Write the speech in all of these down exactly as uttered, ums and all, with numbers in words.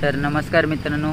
तर नमस्कार मित्रांनो,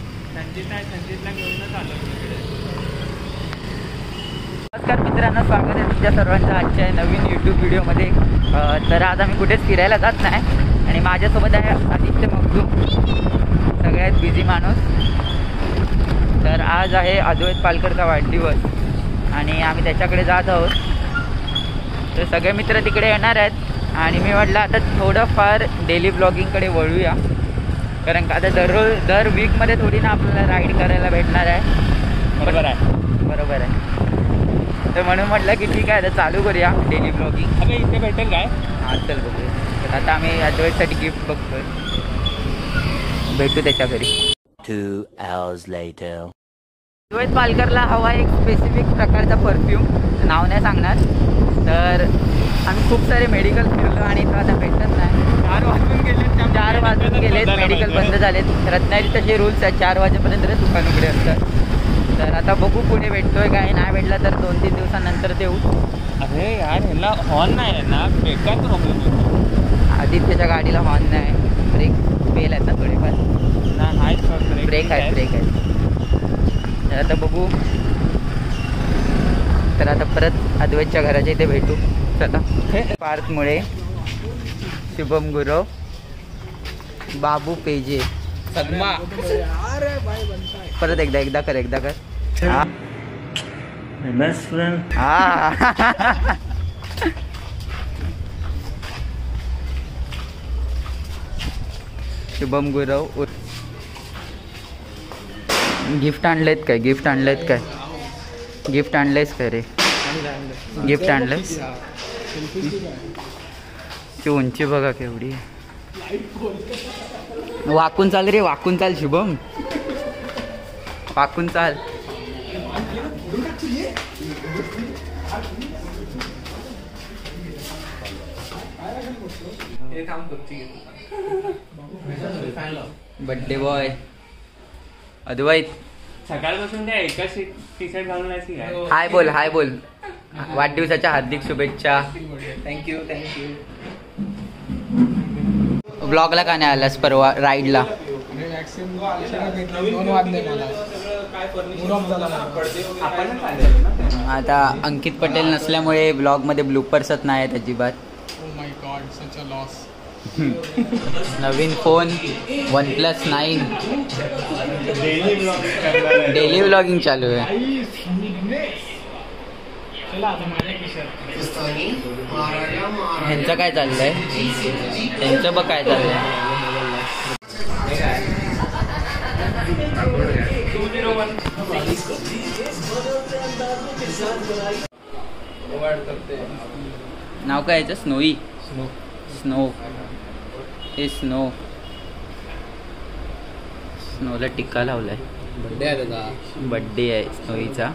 नमस्कार मित्रांनो, स्वागत आहे तुमच्या सर्वांचं आजच्या नवीन यूट्यूब व्हिडिओमध्ये. तर आज आम्ही कुठेच फिरायला जात नाही आणि माझ्यासोबत आहे आदित्य मगदूम, सगळ्यात बिझी माणूस. तर आज आहे अद्वैत पालकरचा वाढदिवस आणि आम्ही त्याच्याकडे जात आहोत. तर सगळे मित्र तिकडे येणार आहेत आणि मी म्हटलं आता थोडंफार डेली ब्लॉगिंगकडे वळूया, कारण का आता दररोज दर वीकमध्ये थोडी ना आपल्याला राईड करायला भेटणार आहे. बरोबर आहे बरोबर आहे तर म्हणून म्हटलं की ठीक आहे, आता चालू करूया डेली ब्लॉगिंग. अबे इथे भेटेल काय? हां चल बघूया. तर आता आम्ही अद्वैतसाठी गिफ्ट बघतोय, भेटू त्याच्या घरी. Two hours later. अद्वैत पालकरला हवा एक स्पेसिफिक प्रकारचा परफ्यूम, नाव नाही सांगणार. तर आम्ही खूप सारे मेडिकल फिरलो आणि तो आता भेटत नाही. चार वाजून गेले चार वाजून गेलेत, मेडिकल बंद झालेत. रत्नागिरी तसे रूल्स आहेत, चार वाजेपर्यंत दुकान उघडे असतात. तर आता बघू पुढे भेटतोय काय, नाही भेटला तर दोन तीन दिवसानंतर देऊ. अरे यार ह्याला हॉर्न नाही आहे ना, बेकार प्रॉब्लेम होतो. आदित्यच्या गाडीला हॉर्न नाही, ब्रेक फेल आहेत ना थोडेफार. नाही ब्रेक आहे ब्रेक आहे तर आता बघू. तर आता परत अद्वैतच्या घराच्या इथे भेटू. चला. पार्थमुळे, शुभम गुरव, बाबू पेजे, सदमा. परत एकदा एकदा कर एकदा कर हा बेस्ट फ्रेंड. हा शुभम गुरव. गिफ्ट आणलेत काय? गिफ्ट आणलेत काय? गिफ्ट आणलेस काय रे? गिफ्ट आणलंस? ती उंची बघा केवढी. वाकून चाल रे, वाकून चाल शुभम, वाकून चाल. Birthday boy Advait. सकाळपासून त्या एका टी शर्ट घालून आहे की काय? हाय बोल, हाय बोल. वाढदिवसाच्या हार्दिक शुभेच्छा. Thank you thank you. ब्लॉगला का नाही आलास परवा राईडला? आता अंकित पटेल नसल्यामुळे ब्लॉगमध्ये ब्लूपर्सच नाही आहेत अजिबात. नवीन phone one plus nine, daily vlogging चालू आहे. ह्यांचं काय चाललंय? ह्यांचं बघ काय चाललंय. नाव काय याचं? स्नोई. स्नो हे स्नो स्नोला टिक्का लावलाय. बर्थडे आहे त्याचा. बर्थडे आहे स्नोईचा.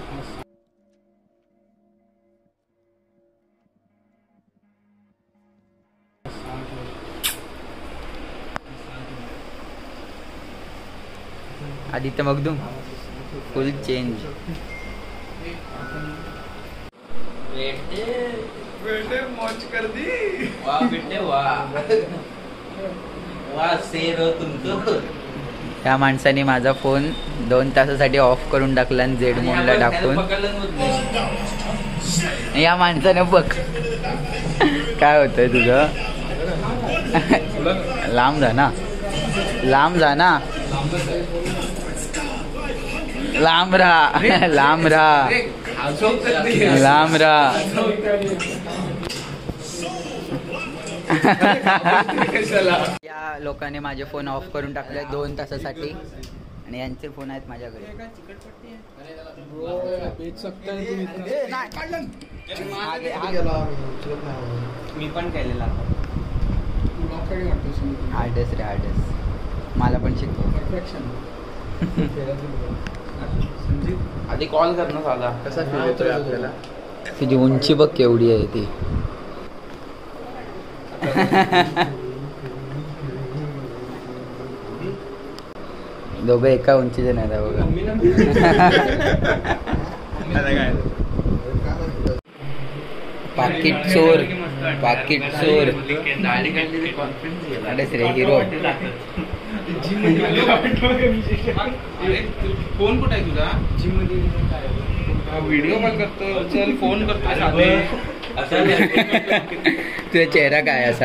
Aditya Magdum full change. बेटे मौज कर दी. वाह बेटे वाह वाह शेर हो तुम तो. त्या माणसाने माझा फोन दोन तासासाठी ऑफ करून टाकला आणि झेड मोडला टाकून. या माणसाने बघ काय होतंय तुझं. लांब जा ना, लांब जा ना, लांब राहा, लांब राहा, लांब राहा. या लोकांनी माझे फोन ऑफ करून टाकले दोन तासासाठी आणि यांचे फोन आहेत माझ्याकडे. मी पण केलेला. आर्टिस्ट रे आर्टिस्ट, मला पण शिकव. आधी कॉल करणं झाला. कसा फील होतोय आपल्याला? तुझी उंची बघ केवढी आहे ती. दोघं एका उंचीचे नाही बघा. पाकिट चोर, पाकिट चोर. अरे रे हिरो. फोन कुठे आहे तुझा? जिम मध्ये व्हिडिओ कॉल करतो. चल फोन करतो. तुझा चेहरा काय असा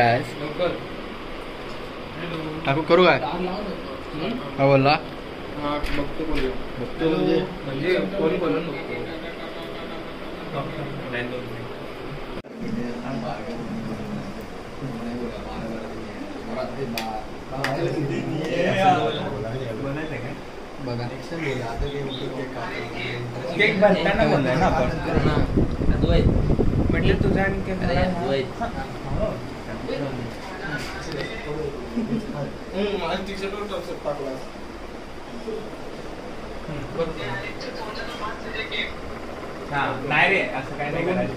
टाकू करू काय हा बोलला बघतो बोलूया. बघतो म्हणजे म्हणजे फोन बोलून बघतो. बघा केक बनताना बोललाय ना आपण. म्हटलं तुझा आणि केक नाही रे असं काय नाही करायचं.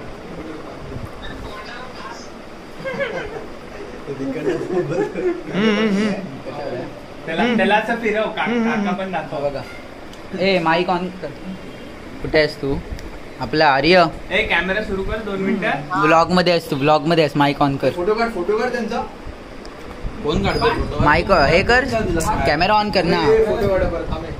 त्याला त्याला असं फिरव. काका पण दाखव. बघा ए माईक ऑन कर. कुठे आहेस तू? आपला आर्य ए कॅमेरा सुरू कर दोन मिनिटं. ब्लॉग मध्ये आहेस तू. ब्लॉग मध्ये आहेस. माईक ऑन कर. फोटो काढ फोटो काढ त्यांचा कोण काढतो फोटो माईक हे कर. कॅमेरा ऑन कर ना. फोटो काढ बरं थांब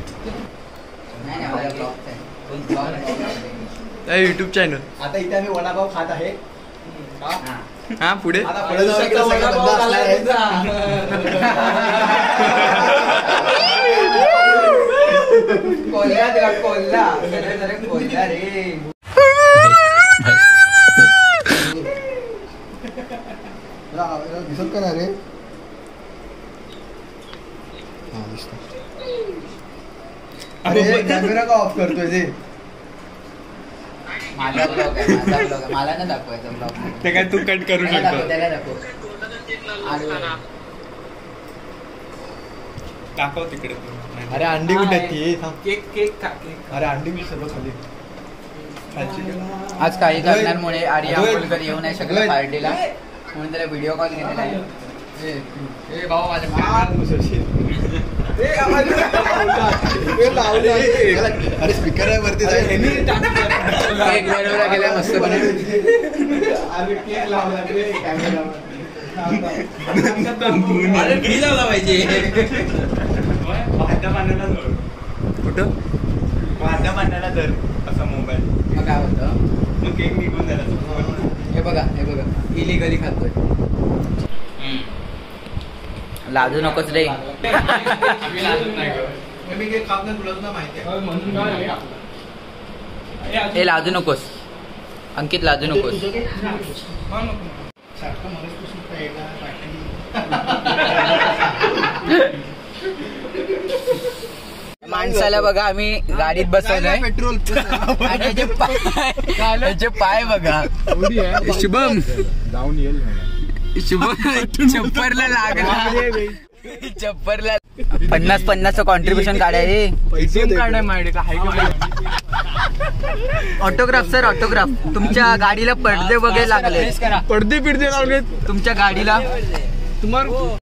युट्यूब चॅनल आता इथे आम्ही वडापाव खात आहे. हा पुढे आता पुढे जाऊन इकडे सगळं बंद असणार आहे. कोल्हा दिला कोल्हा. कोल्हा रे. दिसत का ना रे? अरे कॅमेरा का ऑफ करतोय ते? माझा ब्लॉग आहे. माझा ब्लॉग आहे. मला ना दाखवायचा ब्लॉग. ते काय तू कट करू शकतो. त्याला दाखव. दाखव तिकडे. अरे अंडी कुठे आहेत ती? थांब. केक केक का केक. अरे अंडी मी सर्व खाली खालची. आज काही कारणांमुळे आर्य अद्वैत. अकोलकर येऊ नाही शकला अद्वैत. पार्टीला, म्हणून त्याला व्हिडिओ कॉल केलेला आहे. ए भाऊ माझ्या मागे मुसळशील. ए आवाज ए लावले. अरे स्पीकर आहे वरती जाईल. केक बनवला गेला मस्तपणे. अरे केक लावला रे कॅमेरावर. अरे किती लावला पाहिजे. वाद्या पाण्याला धर. कुठं वाद्या पाण्याला धर असा मोबाईल. मग काय होतं? मग केक निघून जायला. हे बघा हे बघा इलिगली खातोय. लाजू नकोच रे. आम्ही लाजत नाही गं. मी केक खात नाही तुला सुद्धा माहिती आहे. हे लाजू नकोस अंकित. लाजू नकोस. माणसाला बघा आम्ही गाडीत बसवलंय. पेट्रोल आणि याचे पाय याचे पाय बघा. शुभम जाऊन येईल शुभम चप्परला लागला. चप्परला पन्नास पन्नासचं कॉन्ट्रीब्युशन काढाय. काढाय माहिती का? Autograph sir autograph. तुमच्या गाडीला पडदे वगैरे लागले. पडदे पिडदे लावले तुमच्या गाडीला. तुम्हाला.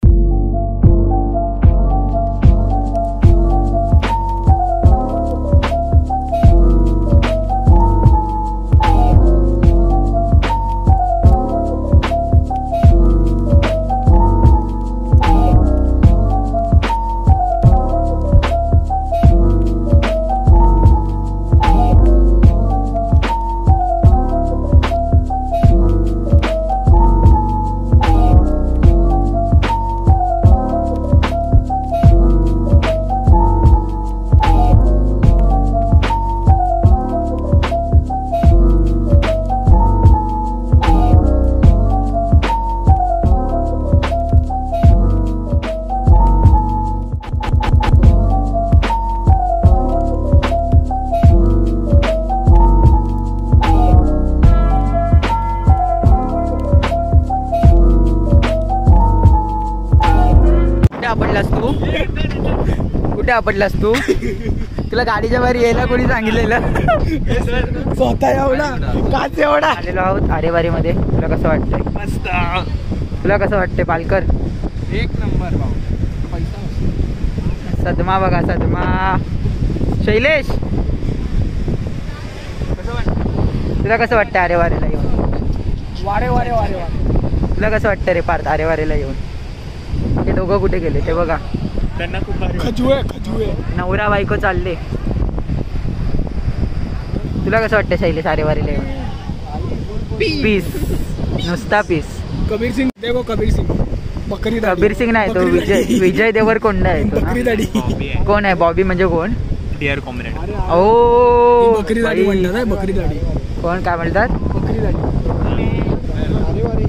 कुठे आपटलास तू? तुला गाडीच्या बाहेर यायला कोणी सांगितलेलं? स्वतः एवढा काच एवढा आलेलो आहोत आरेवारी मध्ये. तुला कसं वाटतंय? मस्त. तुला कसं वाटतंय पालकर? एक नंबर भाऊ. सदमा बघा सदमा. शैलेश तुला कसं वाटतं आरेवारीला येऊन? वारे वारे वारे वारे तुला कसं वाटतं रे पार्थ आरेवारीला येऊन? हे दोघं कुठे गेले ते बघा. त्यांना खूप भारी वाटतं. खजुए खजुए नवरा बायको चालले. तुला कसं वाटतं शैली सारेवारीला पीस नुसता पीस. कबीर सिंग देखो कबीर सिंग बकरी दाढी. कबीर सिंग नाही तो बकरी विजय दाढी. विजय देवरकोंडा आहे तो बकरी ना? दाढी. बॉबी आहे. कोण आहे बॉबी म्हणजे कोण? Dear comrade. ओ ही बकरी दाढी म्हणतात ना, बकरी दाढी. कोण काय म्हणतात? बकरी दाढी. अरे वारे.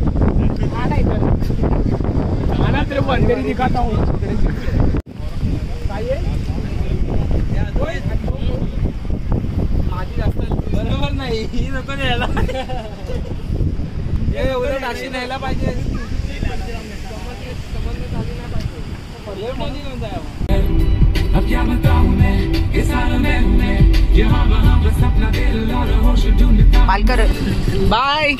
आना तेरे बंदेरी दिखाता हूँ. बरोबर नाही ही नको द्यायला. हे उलट अशी न्यायला पाहिजे. पालकर बाय.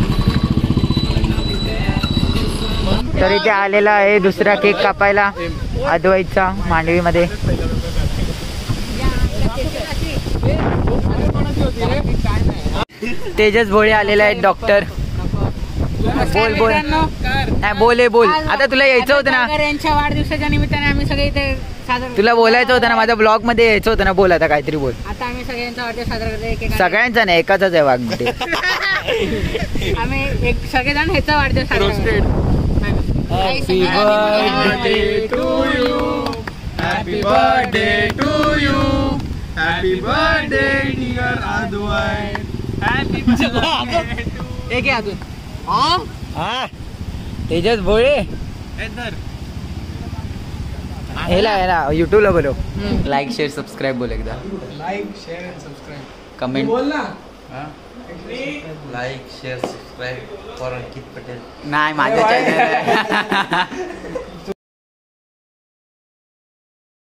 तर इथे आलेला आहे दुसरा केक कापायला अद्वैतचा मांडवीमध्ये. तेजस भोळे आलेला आहे डॉक्टर. बोल बोल नाही बोले बोल. आता तुला यायचं होतं ना, यांच्या वाढदिवसाच्या निमित्ताने आम्ही सगळे इथे साजरा. तुला बोलायचं होतं ना, माझ्या ब्लॉग मध्ये यायचं होतं ना. बोल आता काहीतरी बोल. आता आम्ही सगळ्यांचा वाढदिवस साजरा करतो. एक एक सगळ्यांचा नाही एकाच आहे वाघ. आम्ही एक सगळेजण ह्याचा वाढदिवस साजरा करतो. Happy birthday to you. Happy birthday to you. Happy birthday dear Advait. Happy एक आहे अजून. हा तेजस भोळे हेला हेला युट्यूबला बोलो. लाईक शेअर सबस्क्राईब बोल एकदा. Like, share and subscribe. Comment बोल ना. Like share subscribe for Ankit Patel. नाही माझ्या चॅनल